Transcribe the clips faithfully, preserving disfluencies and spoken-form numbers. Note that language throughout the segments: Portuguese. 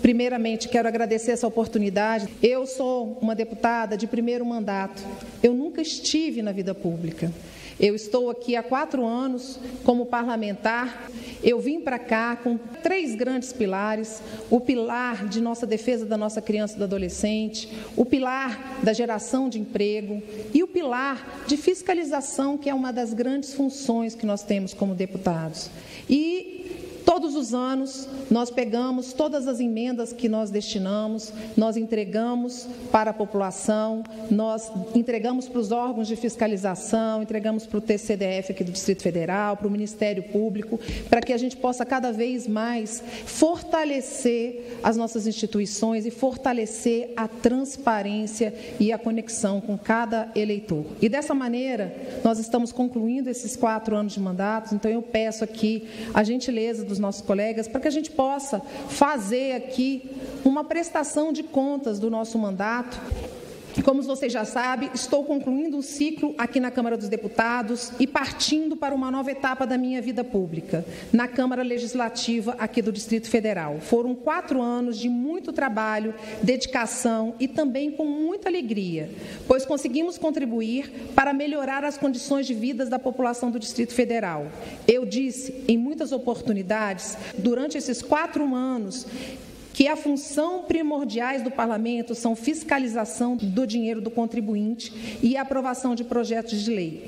Primeiramente, quero agradecer essa oportunidade. Eu sou uma deputada de primeiro mandato. Eu nunca estive na vida pública. Eu estou aqui há quatro anos como parlamentar. Eu vim para cá com três grandes pilares: o pilar de nossa defesa da nossa criança e do adolescente, o pilar da geração de emprego e o pilar de fiscalização, que é uma das grandes funções que nós temos como deputados. E todos os anos, nós pegamos todas as emendas que nós destinamos, nós entregamos para a população, nós entregamos para os órgãos de fiscalização, entregamos para o T C D F aqui do Distrito Federal, para o Ministério Público, para que a gente possa cada vez mais fortalecer as nossas instituições e fortalecer a transparência e a conexão com cada eleitor. E dessa maneira, nós estamos concluindo esses quatro anos de mandato, então eu peço aqui a gentileza dos nossos colegas para que a gente possa fazer aqui uma prestação de contas do nosso mandato. Como vocês já sabem, estou concluindo um ciclo aqui na Câmara dos Deputados e partindo para uma nova etapa da minha vida pública, na Câmara Legislativa aqui do Distrito Federal. Foram quatro anos de muito trabalho, dedicação e também com muita alegria, pois conseguimos contribuir para melhorar as condições de vida da população do Distrito Federal. Eu disse em muitas oportunidades, durante esses quatro anos, que a função primordiais do Parlamento são fiscalização do dinheiro do contribuinte e aprovação de projetos de lei.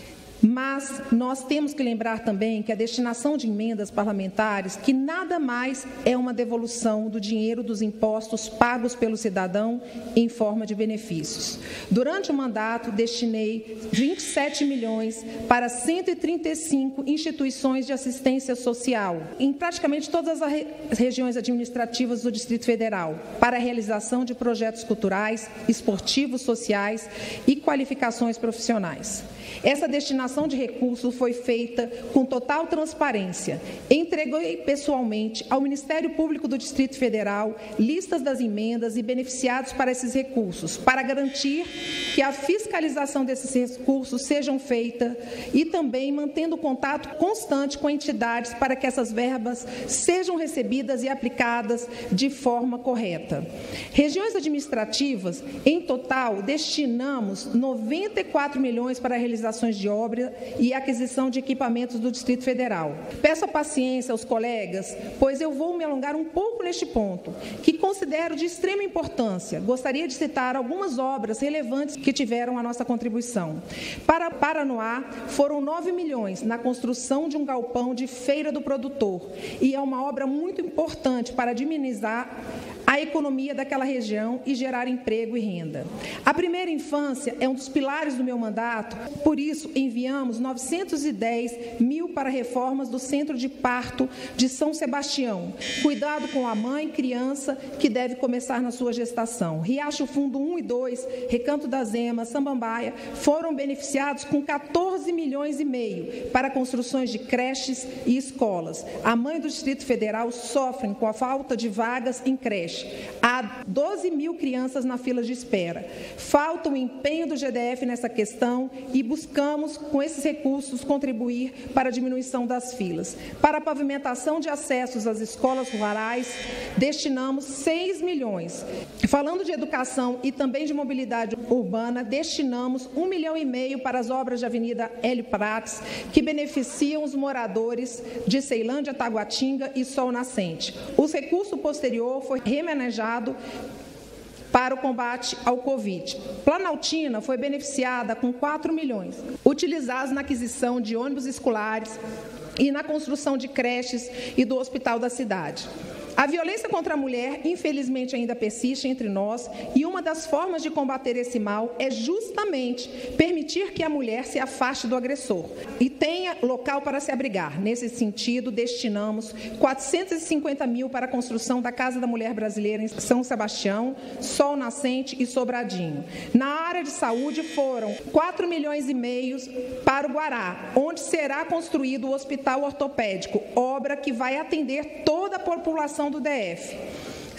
Mas nós temos que lembrar também que a destinação de emendas parlamentares, que nada mais é uma devolução do dinheiro dos impostos pagos pelo cidadão em forma de benefícios. Durante o mandato, destinei vinte e sete milhões para cento e trinta e cinco instituições de assistência social, em praticamente todas as regiões administrativas do Distrito Federal, para a realização de projetos culturais, esportivos, sociais e qualificações profissionais. Essa destinação de recursos foi feita com total transparência. Entreguei pessoalmente ao Ministério Público do Distrito Federal listas das emendas e beneficiados para esses recursos, para garantir que a fiscalização desses recursos sejam feita e também mantendo contato constante com entidades para que essas verbas sejam recebidas e aplicadas de forma correta. Regiões administrativas, em total, destinamos noventa e quatro milhões para a realização de obra e aquisição de equipamentos do Distrito Federal. Peço a paciência aos colegas, pois eu vou me alongar um pouco neste ponto, que considero de extrema importância. Gostaria de citar algumas obras relevantes que tiveram a nossa contribuição. Para Paranoá, foram nove milhões na construção de um galpão de feira do produtor, e é uma obra muito importante para dinamizar a economia daquela região e gerar emprego e renda. A primeira infância é um dos pilares do meu mandato, por isso enviamos novecentos e dez mil para reformas do Centro de Parto de São Sebastião, cuidado com a mãe e criança que deve começar na sua gestação. Riacho Fundo um e dois, Recanto das Emas, Samambaia, foram beneficiados com quatorze milhões e meio para construções de creches e escolas. A mãe do Distrito Federal sofrem com a falta de vagas em creche. Há doze mil crianças na fila de espera. Falta o empenho do G D F nessa questão e buscamos, com esses recursos, contribuir para a diminuição das filas. Para a pavimentação de acessos às escolas rurais, destinamos seis milhões. Falando de educação e também de mobilidade urbana, destinamos um milhão e meio para as obras de Avenida Hélio Prates, que beneficiam os moradores de Ceilândia, Taguatinga e Sol Nascente. Os recursos posterior foi remanejado para o combate ao Covid. Planaltina foi beneficiada com quatro milhões, utilizados na aquisição de ônibus escolares e na construção de creches e do hospital da cidade. A violência contra a mulher, infelizmente, ainda persiste entre nós, e uma das formas de combater esse mal é justamente permitir que a mulher se afaste do agressor e tenha local para se abrigar. Nesse sentido, destinamos quatrocentos e cinquenta mil para a construção da Casa da Mulher Brasileira em São Sebastião, Sol Nascente e Sobradinho. Na área de saúde, foram quatro milhões e meio para o Guará, onde será construído o Hospital Ortopédico, obra que vai atender toda a população do D F.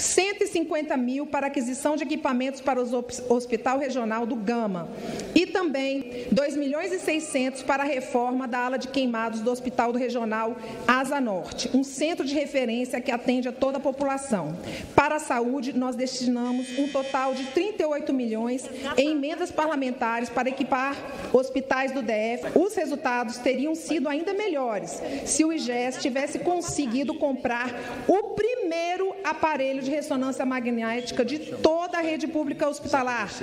cento e cinquenta mil para aquisição de equipamentos para o Hospital Regional do Gama e também dois milhões e seiscentos para a reforma da ala de queimados do Hospital do Regional Asa Norte, um centro de referência que atende a toda a população. Para a saúde, nós destinamos um total de trinta e oito milhões em emendas parlamentares para equipar hospitais do D F. Os resultados teriam sido ainda melhores se o I G E S tivesse conseguido comprar o primeiro aparelho de ressonância magnética de toda a rede pública hospitalar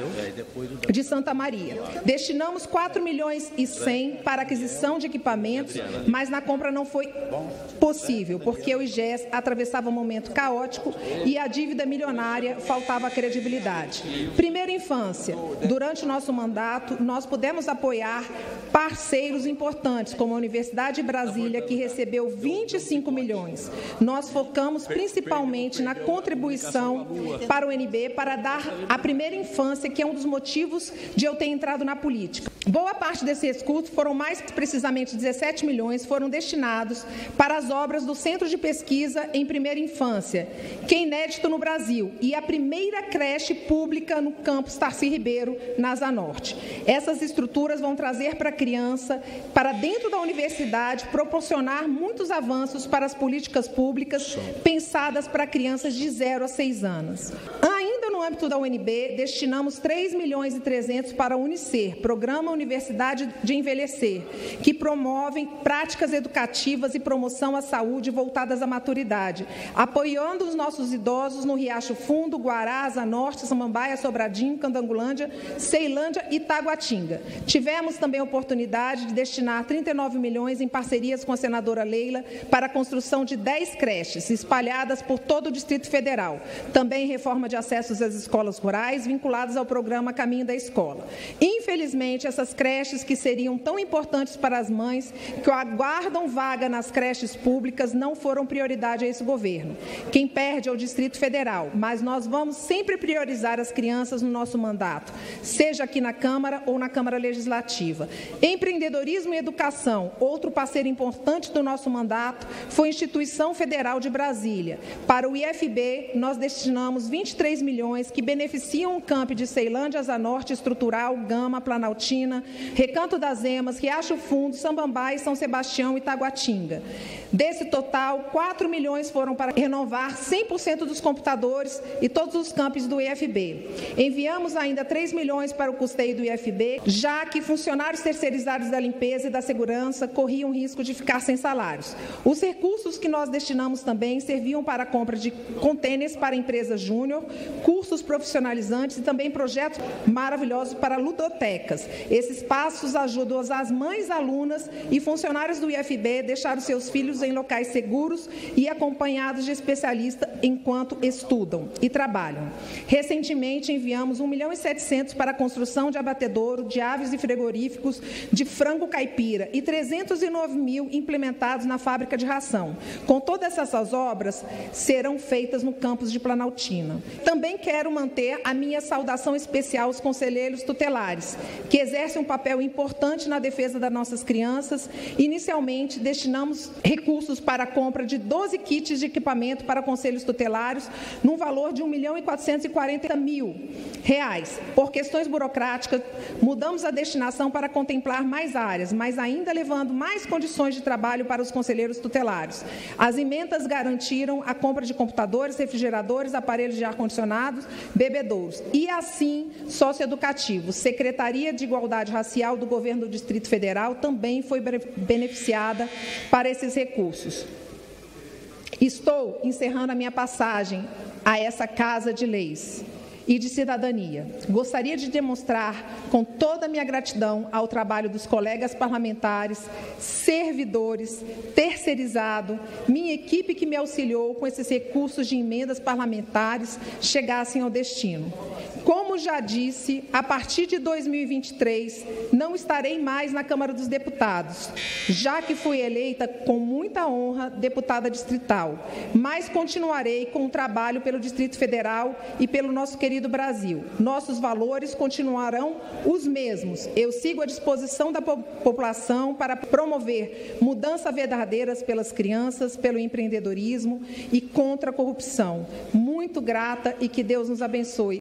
de Santa Maria. Destinamos quatro milhões e cem para aquisição de equipamentos, mas na compra não foi possível, porque o I G E S atravessava um momento caótico e a dívida milionária faltava credibilidade. Primeira infância. Durante o nosso mandato, nós pudemos apoiar parceiros importantes, como a Universidade de Brasília, que recebeu vinte e cinco milhões. Nós focamos principalmente na contribuição para o N B para dar a primeira infância, que é um dos motivos de eu ter entrado na política. Boa parte desses recursos, foram mais precisamente dezessete milhões, foram destinados para as obras do Centro de Pesquisa em Primeira Infância, que é inédito no Brasil, e a primeira creche pública no campus Tarci Ribeiro, na Asa Norte. Essas estruturas vão trazer para a criança, para dentro da universidade, proporcionar muitos avanços para as políticas públicas pensadas para crianças de zero a seis anos. Ainda no âmbito da U N B, destinamos três milhões e trezentos para o UNICER, Programa Universidade de Envelhecer, que promovem práticas educativas e promoção à saúde voltadas à maturidade, apoiando os nossos idosos no Riacho Fundo, Guará, Asa Norte, Samambaia, Sobradinho, Candangulândia, Ceilândia e Taguatinga. Tivemos também a oportunidade de destinar trinta e nove milhões em parcerias com a senadora Leila para a construção de dez creches espalhadas por todo o Distrito Federal. Também reforma de acessos às escolas rurais vinculadas ao programa Caminho da Escola. Infelizmente, essas creches que seriam tão importantes para as mães que aguardam vaga nas creches públicas não foram prioridade a esse governo. Quem perde é o Distrito Federal, mas nós vamos sempre priorizar as crianças no nosso mandato, seja aqui na Câmara ou na Câmara Legislativa. Empreendedorismo e educação, outro parceiro importante do nosso mandato, foi a Instituição Federal de Brasília. Para o I F B, nós destinamos vinte e três milhões que beneficiam o campo de Ceilândia, Asa Norte, Estrutural, Gama, Planaltina, Recanto das Emas, Riacho Fundo, Samambaia, São Sebastião e Taguatinga. Desse total, quatro milhões foram para renovar cem por cento dos computadores e todos os campos do I F B. Enviamos ainda três milhões para o custeio do I F B, já que funcionários terceirizados da limpeza e da segurança corriam risco de ficar sem salários. Os recursos que nós destinamos também serviam para a compra de contêineres para empresas júnior, cursos profissionalizantes e também projetos maravilhosos para ludotecas. Esses passos ajudam as mães, alunas e funcionários do I F B a deixar os seus filhos em locais seguros e acompanhados de especialistas enquanto estudam e trabalham. Recentemente, enviamos um milhão e setecentos para a construção de abatedouro, de aves e frigoríficos, de frango caipira e trezentos e nove mil implementados na fábrica de ração. Com todas essas obras, serão feitas no campus de Planaltina. Também quero manter a minha saudação especial aos conselheiros tutelares, que exercem um papel importante na defesa das nossas crianças. Inicialmente, destinamos recursos para a compra de doze kits de equipamento para conselhos tutelares, num valor de um milhão e quatrocentos e quarenta mil reais. Por questões burocráticas, mudamos a destinação para contemplar mais áreas, mas ainda levando mais condições de trabalho para os conselheiros tutelares. As emendas garantiram a compra de computadores, refrigeradores, aparelhos de ar-condicionado, bebedouros. E assim, socioeducativo. Secretaria de Igualdade Racial do Governo do Distrito Federal também foi beneficiada para esses recursos. Estou encerrando a minha passagem a essa Casa de Leis e de Cidadania. Gostaria de demonstrar com toda a minha gratidão ao trabalho dos colegas parlamentares, servidores, terceirizado, minha equipe que me auxiliou com esses recursos de emendas parlamentares chegassem ao destino. Como Como já disse, a partir de dois mil e vinte e três, não estarei mais na Câmara dos Deputados, já que fui eleita com muita honra deputada distrital, mas continuarei com o trabalho pelo Distrito Federal e pelo nosso querido Brasil. Nossos valores continuarão os mesmos. Eu sigo à disposição da população para promover mudanças verdadeiras pelas crianças, pelo empreendedorismo e contra a corrupção. Muito grata e que Deus nos abençoe.